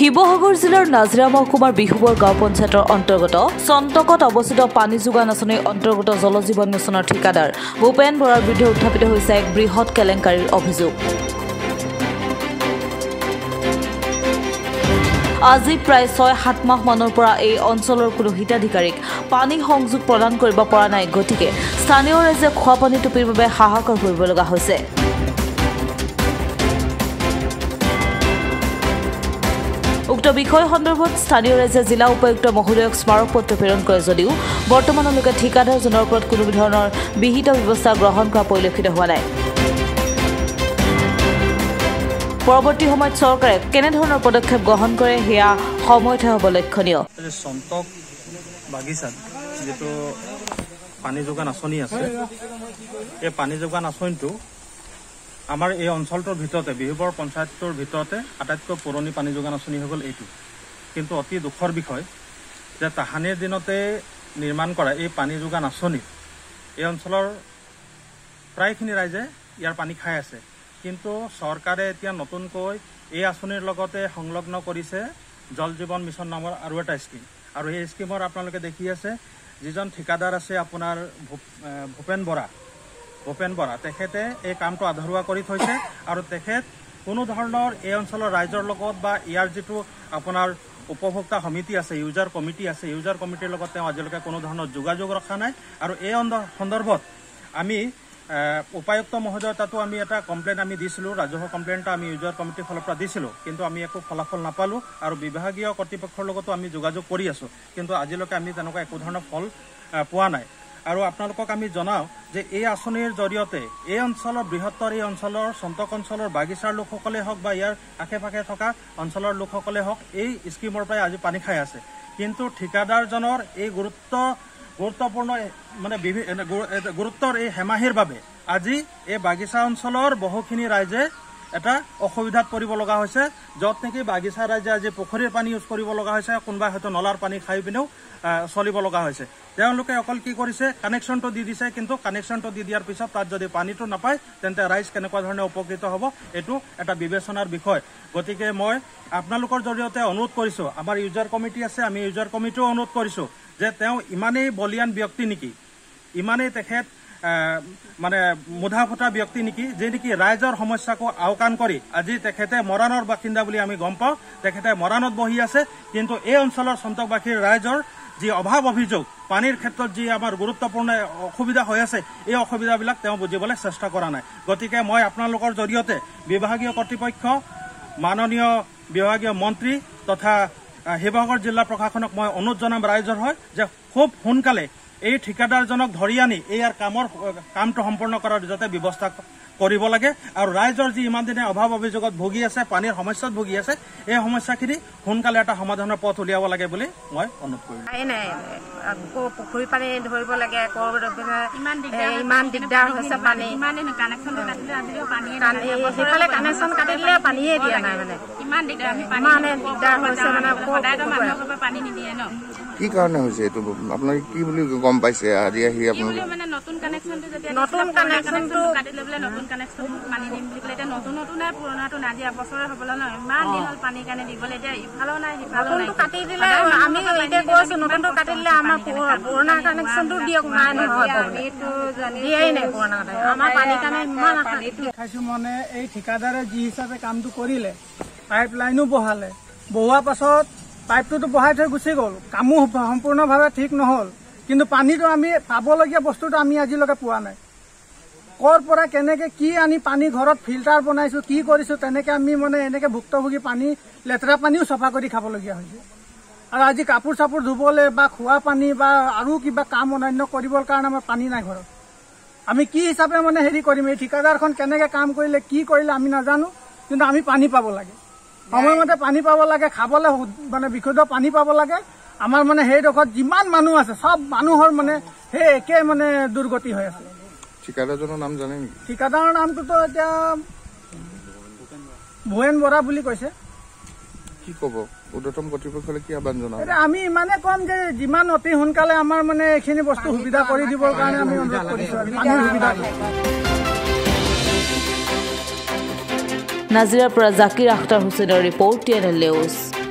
শিৱসাগৰ জিলাৰ নাজিৰা মহকুমাৰ বিহুবৰ গাঁও পঞ্চায়তৰ অন্তৰ্গত চন্তকত অৱস্থিত পানী যোগান আঁচনিৰ অন্তৰ্গত জল জীৱন মিছনৰ ঠিকাদাৰ ভূপেন বৰাৰ বিৰুদ্ধে উত্থাপিত হৈছে এক বৃহৎ কেলেংকাৰীৰ অভিযোগ। আজি প্ৰায় ৬-৭ মাহ মানৰ পৰা এই অঞ্চলৰ কোনো হিতাধিকাৰীক পানী সংযোগ প্ৰদান কৰিব পৰা নাই। গতিকে স্থানীয় ৰাইজে খোৱা পানী টুপিৰ বাবে হাহাকাৰ কৰিব লগা হৈছে। উক্ত বিষয় সন্দৰ্ভত স্থানীয় ৰাইজে জিলা উপায়ুক্ত মহোদয়ক স্মাৰক পত্ৰ প্ৰেৰণ কৰে যদিও বৰ্তমানলৈকে ঠিকাদাৰজনৰ ওপৰত কোনো ধৰণৰ বিহিত ব্যৱস্থা গ্ৰহণ কৰা পৰিলক্ষিত হোৱা নাই। পৰৱৰ্তী সময়ত চৰকাৰে কেনেধৰণৰ পদক্ষেপ গ্ৰহণ কৰে সেয়া সময়তহে হ'ব লক্ষণীয়। চন্তক বাগিচাত যেটো পানী যোগান আঁচনি আছে, এই পানী যোগান আঁচনিটো আমাৰ এই অঞ্চলটোৰ ভিতৰতে বিহুবৰ পঞ্চায়তৰ ভিতৰতে আটাইতকৈ পুৰণি পানী যোগান আঁচনি হৈ গ'ল এইটো। কিন্তু অতি দুখৰ বিষয় যে তাহানিৰ দিনতে নিৰ্মাণ কৰা এই পানী যোগান আঁচনিত এই অঞ্চলৰ প্ৰায়খিনি ৰাইজে ইয়াৰ পানী খাই আছে। কিন্তু চৰকাৰে এতিয়া নতুনকৈ এই আঁচনিৰ লগতে সংলগ্ন কৰিছে জল জীৱন মিছন নামৰ আৰু এটা স্কিম। আৰু এই স্কিমৰ আপোনালোকে দেখি আছে যিজন ঠিকাদাৰ আছে আপোনাৰ ভূপেন বৰা তেখেতে এই কামটো আধৰুৱা কৰি থৈছে আৰু তেখেত কোনো ধৰণৰ এই অঞ্চলৰ ৰাইজৰ লগত বা ইয়াৰ যিটো আপোনাৰ উপভোক্তা সমিতি আছে, ইউজাৰ কমিটিৰ লগত তেওঁ আজিলৈকে কোনো ধৰণৰ যোগাযোগ ৰখা নাই। আৰু এই সন্দৰ্ভত আমি উপায়ুক্ত মহোদয়ৰ তাতো আমি এটা কমপ্লেইন আমি দিছিলোঁ, ৰাজহুৱা কমপ্লেইনটা আমি ইউজাৰ কমিটিৰ ফালৰ পৰা দিছিলোঁ, কিন্তু আমি একো ফলাফল নাপালোঁ। আৰু বিভাগীয় কৰ্তৃপক্ষৰ লগতো আমি যোগাযোগ কৰি আছোঁ, কিন্তু আজিলৈকে আমি তেনেকুৱা একো ধৰণৰ ফল পোৱা নাই। আৰু আপোনালোকক আমি জনাওঁ যে এই আঁচনিৰ জৰিয়তে এই অঞ্চলৰ বৃহত্তৰ এই অঞ্চলৰ চন্তক অঞ্চলৰ বাগিচাৰ লোকসকলে হওক বা ইয়াৰ আশে পাশে থকা অঞ্চলৰ লোকসকলে হওক এই স্কিমৰ পৰাই আজি পানী খাই আছে। কিন্তু ঠিকাদাৰজনৰ এই গুৰুত্বপূৰ্ণ মানে গুৰুত্বৰ এই হেমাহিৰ বাবে আজি এই বাগিচা অঞ্চলৰ বহুখিনি ৰাইজে এটা অসুবিধাত পৰিব লগা হৈছে, য'ত নেকি বাগিচা ৰাইজে আজি পুখুৰীৰ পানী ইউজ কৰিব লগা হৈছে, কোনোবাই হয়তো নলাৰ পানী খাই পিনেও চলিব লগা হৈছে। তেওঁলোকে অকল কি কৰিছে, কানেকশ্যনটো দি দিছে, কিন্তু কানেকশ্যনটো দি দিয়াৰ পিছত তাত যদি পানীটো নাপায় তেন্তে ৰাইজ কেনেকুৱা ধৰণে উপকৃত হ'ব এইটো এটা বিবেচনাৰ বিষয়। গতিকে মই আপোনালোকৰ জৰিয়তে অনুৰোধ কৰিছোঁ, আমাৰ ইউজাৰ কমিটি আছে, আমি ইউজাৰ কমিটিও অনুৰোধ কৰিছোঁ যে তেওঁ ইমানেই বলিয়ান ব্যক্তি নেকি, ইমানেই তেখেত মানে মুধা ফুটা ব্যক্তি নেকি, যে নেকি ৰাইজৰ সমস্যাকো আওকাণ কৰি আজি তেখেতে মৰাণৰ বাসিন্দা বুলি আমি গম পাওঁ, তেখেতে মৰাণত বহি আছে। কিন্তু এই অঞ্চলৰ চন্তকবাসীৰ ৰাইজৰ যি অভাৱ অভিযোগ, পানীৰ ক্ষেত্ৰত যি আমাৰ গুৰুত্বপূৰ্ণ অসুবিধা হৈ আছে, এই অসুবিধাবিলাক তেওঁ বুজিবলৈ চেষ্টা কৰা নাই। গতিকে মই আপোনালোকৰ জৰিয়তে বিভাগীয় কৰ্তৃপক্ষ, মাননীয় বিভাগীয় মন্ত্ৰী তথা শিৱসাগৰ জিলা প্ৰশাসনক মই অনুৰোধ জনাম ৰাইজৰ হয় যে খুব সোনকালে এই ঠিকাদাৰজনক ধৰি আনি ইয়াৰ কামটো সম্পূৰ্ণ কৰাৰ যাতে ব্যৱস্থা কৰিব লাগে। আৰু ৰাইজৰ যি ইমান দিনে অভাৱ অভিযোগত ভুগি আছে, পানীৰ সমস্যাত ভুগি আছে, এই সমস্যাখিনি সোনকালে এটা সমাধানৰ পথ উলিয়াব লাগে বুলি মই অনুৰোধ কৰিম। পুখুৰী পানী ধৰিব লাগে, ইমান দিগদাৰ হৈছে পানী, সেইফালে কানেকশ্যন কাটি দিলে পানীয়ে দিয়া নাই, মানে ইমান দিগদাৰ হৈছে, মানে পানী নিদিয়ে ন। কি কাৰণে হৈছে এইটো আপোনালোকে কি বুলি গম পাইছে আজি আহি আপোনালোকে? নতুন কানেকশ্যনটো কাটি লৈ পেলাই নতুন কানেকশ্যন পানী দিম বুলি পেলাই, এতিয়া নতুন নাই, পুৰণাটো নাই, আজি এবছৰে হ'বলৈ নহয়, ইমান দিন হ'ল পানীৰ কাৰণে দিবলৈ, এতিয়া ইফালেও নাই সিফালেও নাই। কাটি দিলে আমি এতিয়া কৈছোঁ নতুনটো কাটি দিলে আমাৰ পুৰণা কানেকশ্যনটো দিয়ক, নাই নহয় দিয়াই নাই পুৰণা, আমাৰ পানীৰ কাৰণে ইমান খাইছোঁ। মানে এই ঠিকাদাৰে যি হিচাপে কামটো কৰিলে, পাইপ লাইনো বহালে, বহোৱাৰ পাছত পাইপটোতো বহাই থৈ গুচি গ'ল, কামো সম্পূৰ্ণভাৱে ঠিক নহ'ল। কিন্তু পানীটো আমি পাবলগীয়া বস্তুটো আমি আজিলৈকে পোৱা নাই। ক'ৰ পৰা কেনেকৈ কি আনি পানী ঘৰত ফিল্টাৰ বনাইছোঁ, কি কৰিছোঁ, তেনেকৈ আমি মানে এনেকৈ ভুক্তভোগী পানী, লেতেৰা পানীও চফা কৰি খাবলগীয়া হৈছে। আৰু আজি কাপোৰ চাপোৰ ধুবলৈ বা খোৱা পানী বা আৰু কিবা কাম অন্যান্য কৰিবৰ কাৰণে আমাৰ পানী নাই ঘৰত। আমি কি হিচাপে মানে হেৰি কৰিম, এই ঠিকাদাৰখন কেনেকৈ কাম কৰিলে, কি কৰিলে আমি নাজানো, কিন্তু আমি পানী পাব লাগে, সময়মতে পানী পাব লাগে, খাবলৈ মানে বিশুদ্ধ পানী পাব লাগে। আমাৰ মানে সেইডোখৰত যিমান মানুহ আছে চব মানুহৰ মানে সেই একে মানে দুৰ্গতি হৈ আছে। ঠিকাদাৰজনৰ নাম জানে নেকি? ঠিকাদাৰৰ নামটোতো এতিয়া ভূপেন বৰা বুলি কৈছে। কি ক'ব ঊৰ্ধ্বতম কৰ্তৃপক্ষলৈ, কি আহ্বান জনাব? আমি ইমানে কম যে যিমান অতি সোনকালে আমাৰ মানে এইখিনি বস্তু সুবিধা কৰি দিবৰ কাৰণে আমি অনুৰোধ কৰিছোঁ। নাজিৰাৰ পৰা জাকিৰ আখতাৰ হুছেইনৰ ৰিপৰ্ট, tnl নিউজ।